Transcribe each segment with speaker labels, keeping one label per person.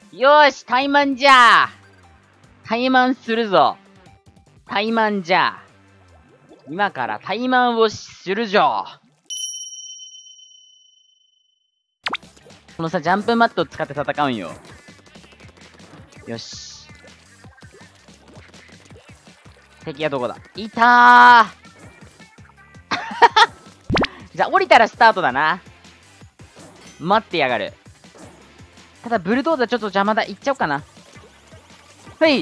Speaker 1: よーし、怠慢じゃ怠慢するぞ。怠慢じゃ今から怠慢をするじょ。このさ、ジャンプマットを使って戦うんよ。よし。敵はどこだ？いたーじゃあ降りたらスタートだな。待ってやがる。ただブルドーザーちょっと邪魔だ。行っちゃおうかな。はい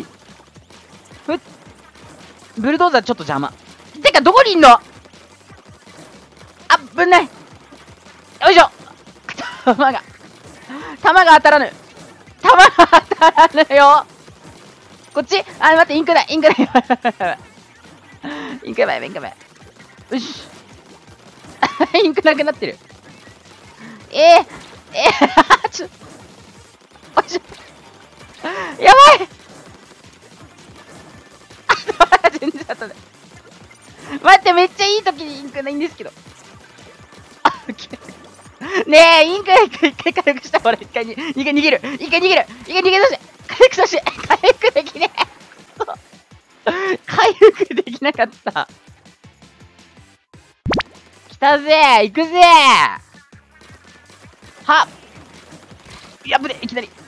Speaker 1: ブルドーザーちょっと邪魔。てかどこにいんの？あぶない。よいしょ弾が当たらぬ。弾が当たらぬよ。こっちあ、待って、インクだ。インクやばい。よしインクなくなってる。ちょよいしょやばい全然当たんない。待って、めっちゃいい時にインクないんですけど。ねえ、インク一回回復した。ほら、一回逃げる。一回逃げさせて。回復させて。回復できねえ。回復できなかった。来たぜ、行くぜ。はっ。やぶね、いきなり。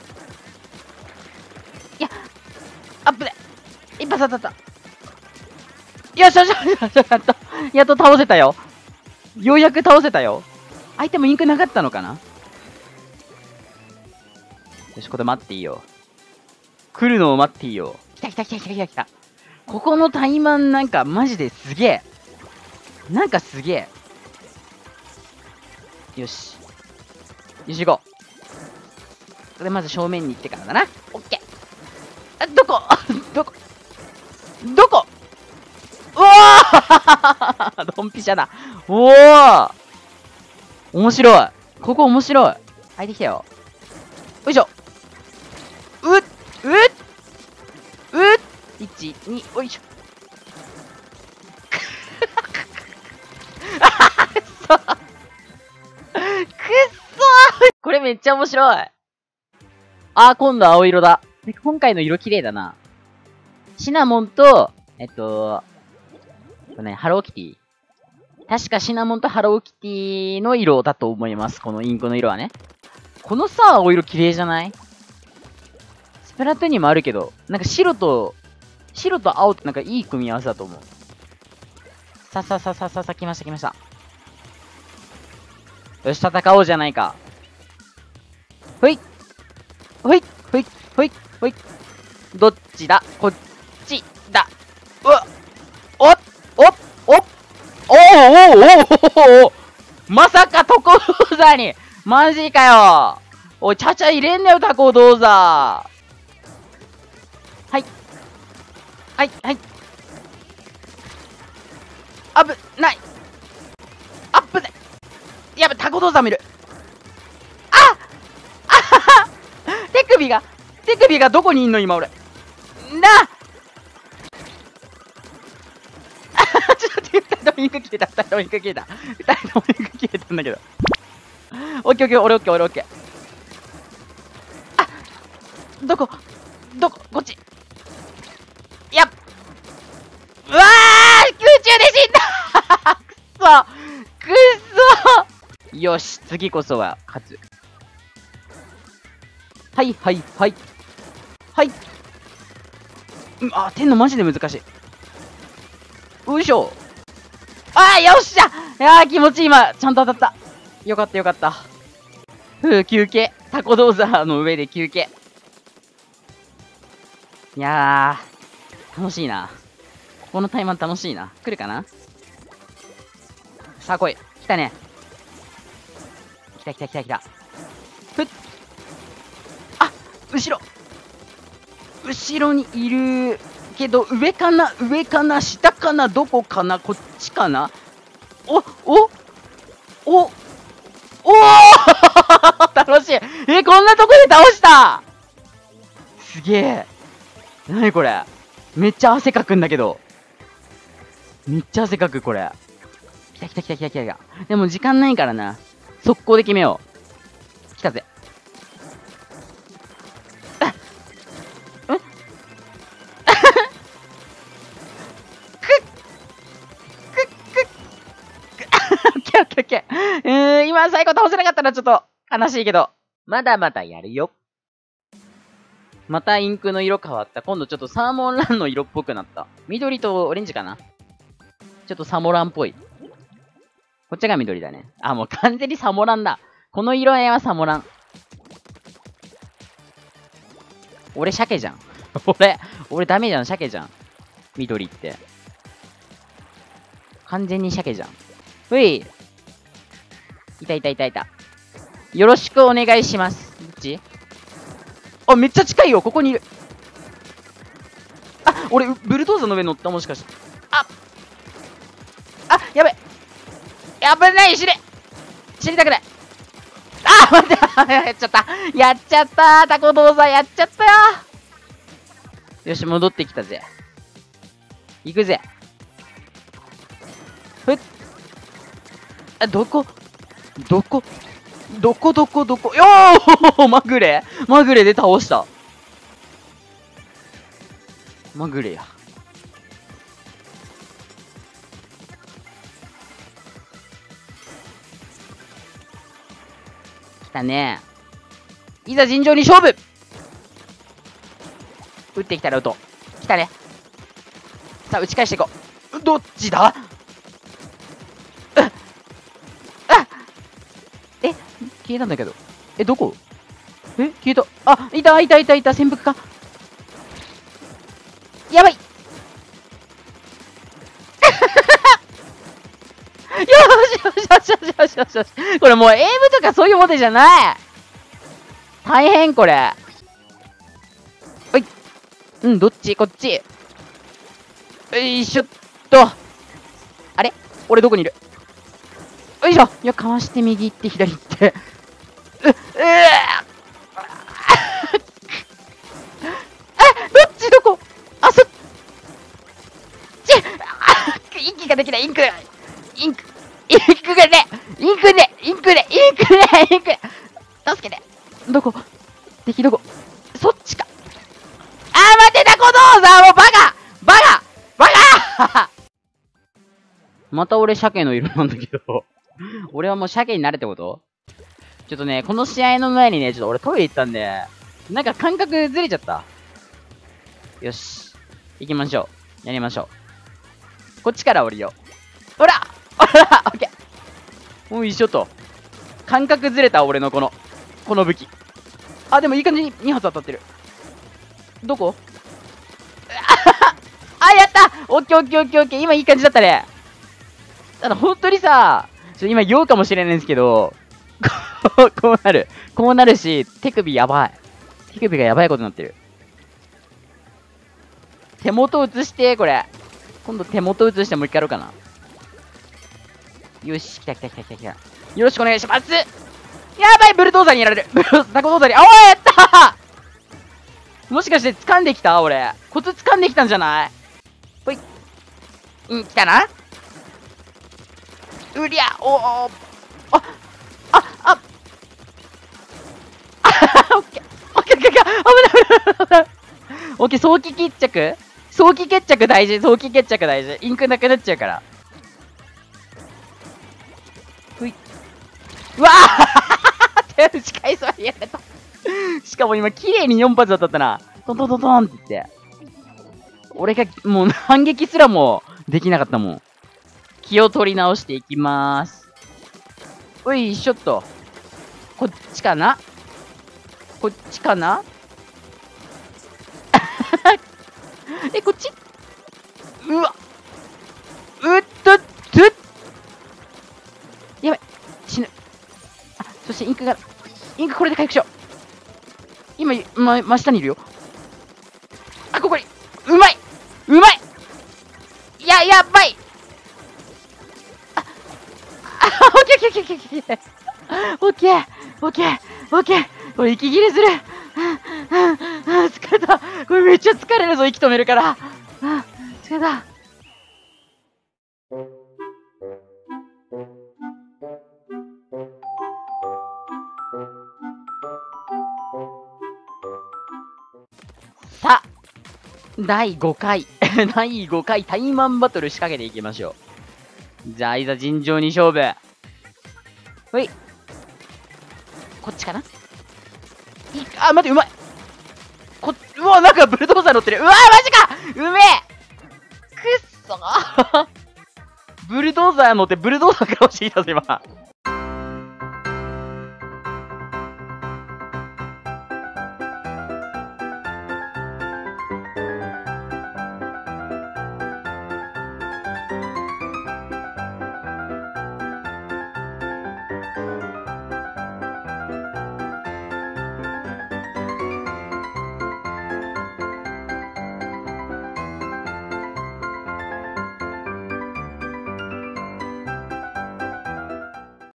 Speaker 1: いや、アップで。一発当たった。よし。やっと倒せたよ。ようやく倒せたよ。相手もインクなかったのかな。よし、これ待っていいよ。来るのを待っていいよ。来た。ここの怠慢なんかマジですげえ。なんかすげえ。よし行こう。これまず正面に行ってからだな。オッケー。あ、どこうわードンピシャだ。おお面白い。ここ面白い。入ってきたよ。よいしょ。1、2、おいしょ。くっそこれめっちゃ面白い。あー、今度青色だ。今回の色綺麗だな。シナモンと、ハローキティ。確かシナモンとハローキティの色だと思います。このインクの色はね。このさ、青色綺麗じゃない？スプラトゥーンにもあるけど、なんか白と青ってなんかいい組み合わせだと思う。来ました。よし、戦おうじゃないか。ほい。どっちだ？こっちだ。うわおまさかタコドーザーにマジかよ。おい、ちゃちゃ入れんなよ、タコドーザー。はい。危ない。アップで。やべ、タコドーザー見る。手首がどこにいんの今俺。ちょっと待って、2人ともインク消えた。2人ともインク消えたんだけど。オッケー、俺オッケー。あ、どここっち。いや、うわー空中で死んだくっそよし、次こそは勝つ。はい。あ、天のマジで難しい。よいしょ。よっしゃ。気持ちいい。今ちゃんと当たった。よかった。休憩。タコドーザーの上で休憩。いやー、楽しいな。ここのタイマン楽しいな。来るかな。さあ来い。来たね。来た。ふっ。後ろにいるけど、上かな下かなどこかなこっちかな。お楽しい。こんなとこで倒した。すげえ。なにこれ。めっちゃ汗かくんだけど。これ。来た。でも時間ないからな。速攻で決めよう。来たぜ。 番最後倒せなかったらちょっと悲しいけど。まだまだやるよ。またインクの色変わった。今度ちょっとサーモンランの色っぽくなった。緑とオレンジかな。ちょっとサモランっぽい。こっちが緑だね。あ、もう完全にサモランだ。この色合いはサモラン。俺鮭じゃん。俺ダメじゃん、鮭じゃん。緑って。完全に鮭じゃん。ほい。いたいたいたいた。よろしくお願いします。どっち？あ、めっちゃ近いよ。ここにいる。あ、俺、ブルドーザーの上に乗った、もしかして。やべ。やべない、死にたくない。あ、待って、やっちゃった。やっちゃった。タコドーザーやっちゃったよ。よし、戻ってきたぜ。行くぜ。ふっ。あ、どこよーまぐれで倒した。まぐれや。来たね。いざ尋常に勝負。打ってきたら打とう。来たね。さあ、打ち返していこう。どっちだ？消えたんだけど。どこ？消えた。あ、いた。潜伏か。やばい。よし。これもうエイムとかそういうものじゃない。大変これ。おい。どっち？こっち。よいしょっと。あれ？俺どこにいる？よいしょ。いや、かわして右行って左行って。どっちどこ？あ、そっち。息ができない。インクがね。助けて。どこ？敵どこ？そっちか。待て、タコドーザーもバカまた俺鮭の色なんだけど。俺はもう鮭になれってこと？ちょっとね、この試合の前にね、ちょっと俺トイレ行ったんで、なんか感覚ずれちゃった。よし。行きましょう。やりましょう。こっちから降りよう。ほらオッケー。もう一緒と。感覚ずれた、俺のこの武器。でもいい感じに2発当たってる。どこ？やったオッケー。今いい感じだったね。ただ本当にさ、今言おうかもしれないんですけど、こうなるし、手首やばい。手首がやばいことになってる。手元映して、これ。今度手元映してもう一回やろうかな。よし、来た。よろしくお願いします。やばい、ブルドーザーにやられる。タコドーザーに、やったー。もしかして掴んできた？俺。コツ掴んできたんじゃない？ほい。来たな。うりゃ、オッケー、危ない。オッケー、早期決着大事。インクなくなっちゃうから。ふい。うわ手打ち返すわ、やられた。しかも今、綺麗に4発当たったな。トントントントンって言って。俺が、もう反撃すらもできなかったもん。気を取り直していきまーす。おいしょっと。こっちかなこっちうわやばい。死ぬ。そしてインクこれで回復しよう。今、真下にいるよ。ここに。うまいやばい。オッケー。これ息切れする。疲れた。これめっちゃ疲れるぞ、息止めるから。疲れた。さあ、第5回タイマンバトル仕掛けていきましょう。じゃあ、いざ尋常に勝負。ほい。 こっちかな。あ、待って、うまい。うわ、なんかブルドーザー乗ってる。うわ、マジか。うめえ。くっそブルドーザー乗ってブルドーザーから落ちてきたぞ、今。